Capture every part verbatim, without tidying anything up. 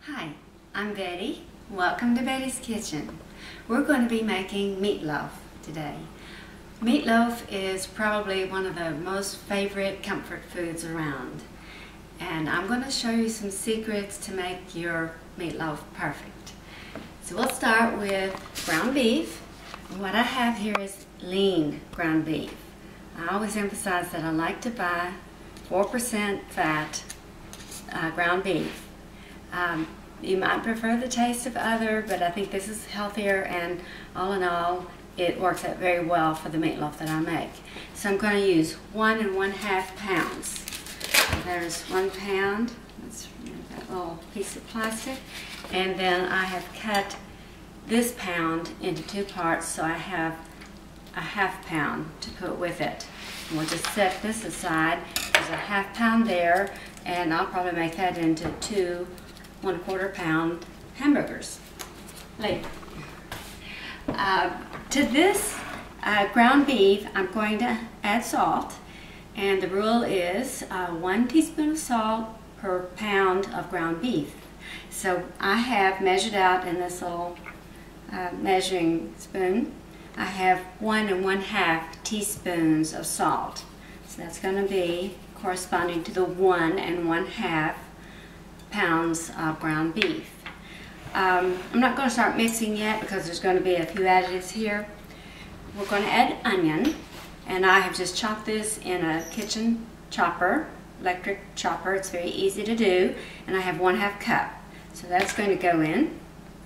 Hi, I'm Betty. Welcome to Betty's Kitchen. We're going to be making meatloaf today. Meatloaf is probably one of the most favorite comfort foods around. And I'm going to show you some secrets to make your meatloaf perfect. So we'll start with ground beef. And what I have here is lean ground beef. I always emphasize that I like to buy four percent fat uh, ground beef. Um, you might prefer the taste of other, but I think this is healthier, and all in all, it works out very well for the meatloaf that I make. So I'm going to use one and one half pounds. So there's one pound. Let's remove that little piece of plastic. And then I have cut this pound into two parts, so I have a half pound to put with it. And we'll just set this aside. There's a half pound there, and I'll probably make that into two one quarter pound hamburgers later. Uh, to this uh, ground beef, I'm going to add salt, and the rule is uh, one teaspoon of salt per pound of ground beef. So I have measured out in this little uh, measuring spoon. I have one and one half teaspoons of salt. So that's going to be corresponding to the one and one half pounds of ground beef. Um, I'm not going to start mixing yet because there's going to be a few additives here. We're going to add onion, and I have just chopped this in a kitchen chopper, electric chopper. It's very easy to do, and I have one half cup. So that's going to go in.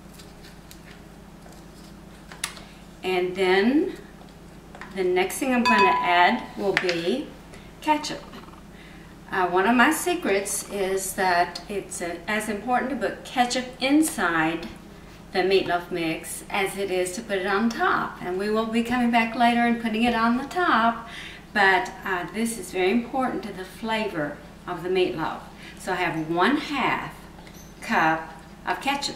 And then the next thing I'm going to add will be ketchup. Uh, one of my secrets is that it's uh, as important to put ketchup inside the meatloaf mix as it is to put it on top. And we will be coming back later and putting it on the top, but uh, this is very important to the flavor of the meatloaf. So I have one half cup of ketchup.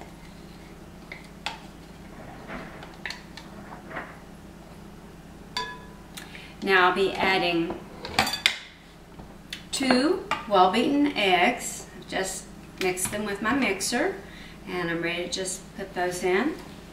Now I'll be adding two well-beaten eggs. Just mix them with my mixer, and I'm ready to just put those in.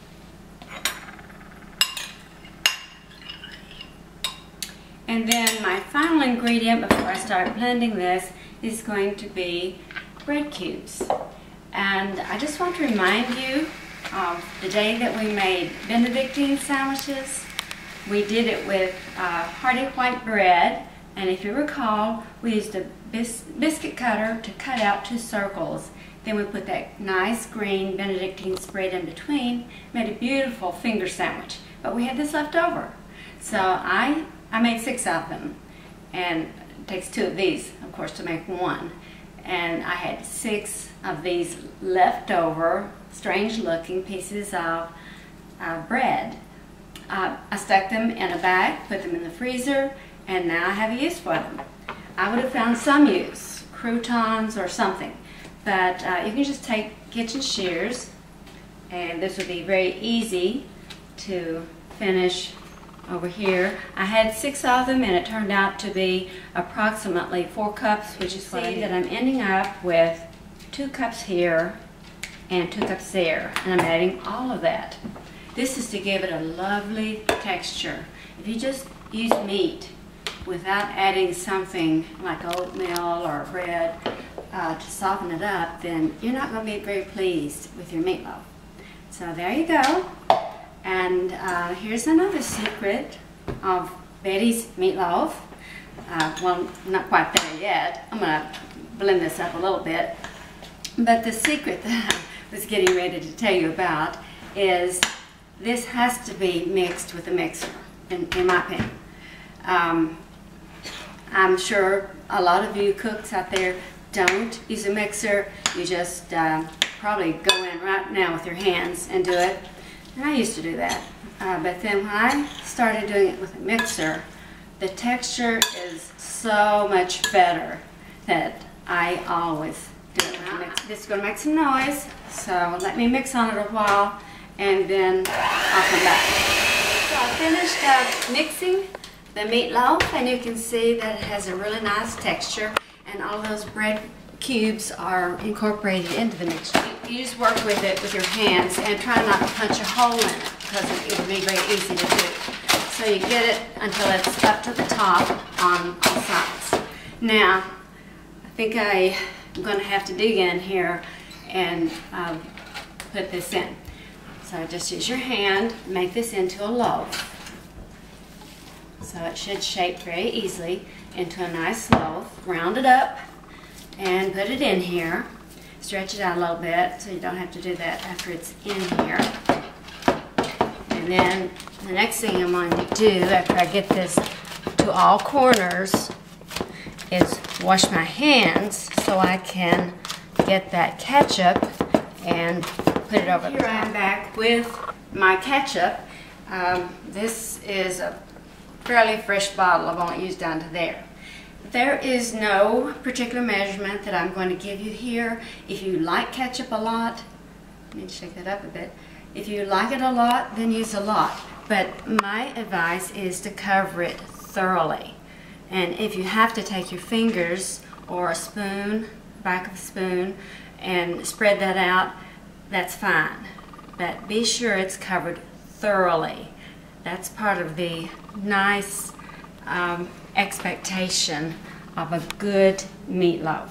And then my final ingredient before I start blending this is going to be bread cubes. And I just want to remind you of the day that we made Benedictine sandwiches. We did it with uh, hearty white bread. And if you recall, we used a bis biscuit cutter to cut out two circles. Then we put that nice green Benedictine spread in between, made a beautiful finger sandwich. But we had this left over. So I, I made six of them. And it takes two of these, of course, to make one. And I had six of these leftover, strange looking pieces of uh, bread. Uh, I stuck them in a bag, put them in the freezer, and now I have a use for them. I would have found some use, croutons or something, but uh, you can just take kitchen shears, and this would be very easy to finish over here. I had six of them, and it turned out to be approximately four cups, which is see that I'm ending up with two cups here and two cups there, and I'm adding all of that. This is to give it a lovely texture. If you just use meat without adding something like oatmeal or bread uh, to soften it up, then you're not going to be very pleased with your meatloaf. So there you go. And uh, here's another secret of Betty's meatloaf. Uh, well, not quite there yet. I'm going to blend this up a little bit. But the secret that I was getting ready to tell you about is this has to be mixed with a mixer, in, in my opinion. Um, I'm sure a lot of you cooks out there don't use a mixer. You just uh, probably go in right now with your hands and do it. And I used to do that. Uh, but then when I started doing it with a mixer, the texture is so much better that I always do it with a mixer. This is going to make some noise, so let me mix on it a while, and then I'll come back. So I finished uh, mixing the meatloaf, and you can see that it has a really nice texture, and all those bread cubes are incorporated into the mixture. You just work with it with your hands and try not to punch a hole in it because it would be very easy to do. So you get it until it's up to the top on all sides. Now, I think I am going to have to dig in here and um, put this in. So just use your hand, make this into a loaf. So it should shape very easily into a nice loaf. Round it up and put it in here. Stretch it out a little bit so you don't have to do that after it's in here. And then the next thing I'm going to do after I get this to all corners is wash my hands so I can get that ketchup and put it over. Here I am back with my ketchup. Um, this is a fairly fresh bottle. I've only used down to there. There is no particular measurement that I'm going to give you here. If you like ketchup a lot, let me shake that up a bit. If you like it a lot, then use a lot. But my advice is to cover it thoroughly. And if you have to take your fingers or a spoon, back of a spoon, and spread that out, that's fine. But be sure it's covered thoroughly. That's part of the nice um, expectation of a good meatloaf.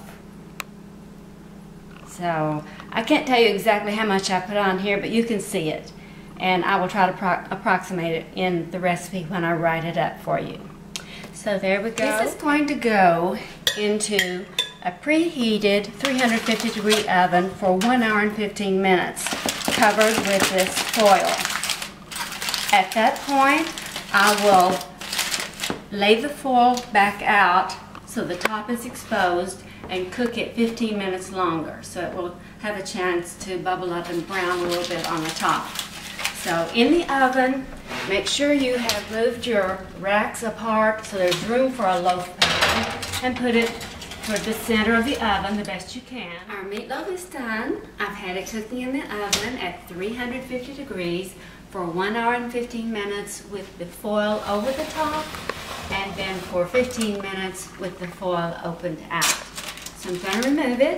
So I can't tell you exactly how much I put on here, but you can see it. And I will try to pro approximate it in the recipe when I write it up for you. So there we go. This is going to go into a preheated three hundred fifty degree oven for one hour and fifteen minutes, covered with this foil. At that point, I will lay the foil back out so the top is exposed and cook it fifteen minutes longer, so it will have a chance to bubble up and brown a little bit on the top. So in the oven, make sure you have moved your racks apart so there's room for a loaf pan, and put it toward the center of the oven the best you can. Our meatloaf is done. I've had it cooking in the oven at three hundred fifty degrees for one hour and fifteen minutes with the foil over the top, and then for fifteen minutes with the foil opened out. So I'm going to remove it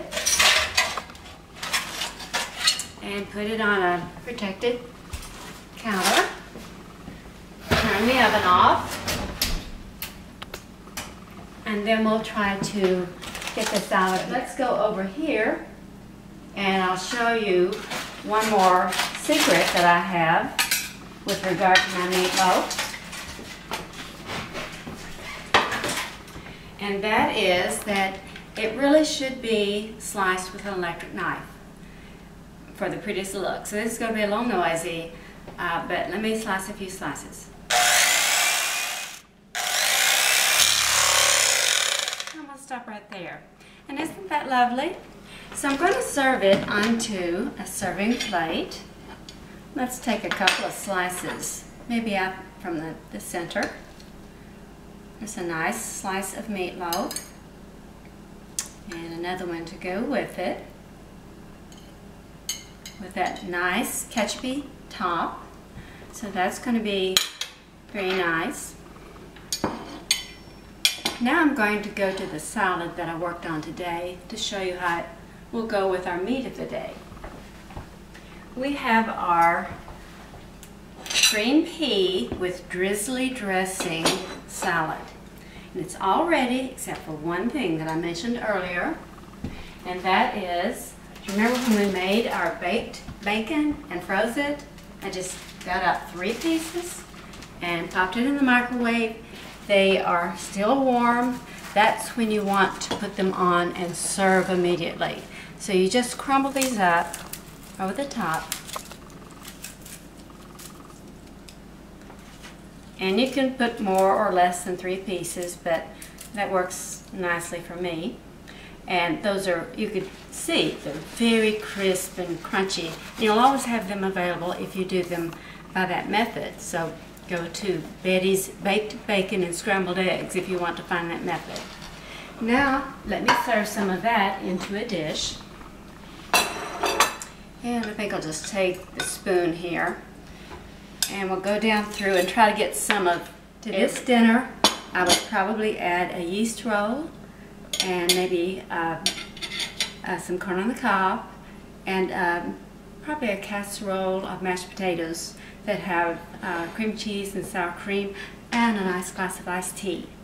and put it on a protected counter. Turn the oven off, and then we'll try to get this out. Let's go over here and I'll show you one more secret that I have with regard to my meatloaf. And that is that it really should be sliced with an electric knife for the prettiest look. So this is going to be a little noisy, uh, but let me slice a few slices. I'm going to stop right there. And isn't that lovely? So I'm going to serve it onto a serving plate. Let's take a couple of slices, maybe out from the, the center. There's a nice slice of meatloaf. And another one to go with it. With that nice ketchupy top. So that's going to be very nice. Now I'm going to go to the salad that I worked on today to show you how it will go with our meat of the day. We have our green pea with drizzly dressing salad. And it's all ready except for one thing that I mentioned earlier, and that is, remember when we made our baked bacon and froze it? I just got out three pieces and popped it in the microwave. They are still warm. That's when you want to put them on and serve immediately. So you just crumble these up over the top. And you can put more or less than three pieces, but that works nicely for me. And those are, you could see, they're very crisp and crunchy. You'll always have them available if you do them by that method. So go to Betty's Baked Bacon and Scrambled Eggs if you want to find that method. Now, let me serve some of that into a dish. And I think I'll just take the spoon here. And we'll go down through and try to get some of, to this dinner, I would probably add a yeast roll and maybe uh, uh, some corn on the cob, and um, probably a casserole of mashed potatoes that have uh, cream cheese and sour cream and a nice glass of iced tea.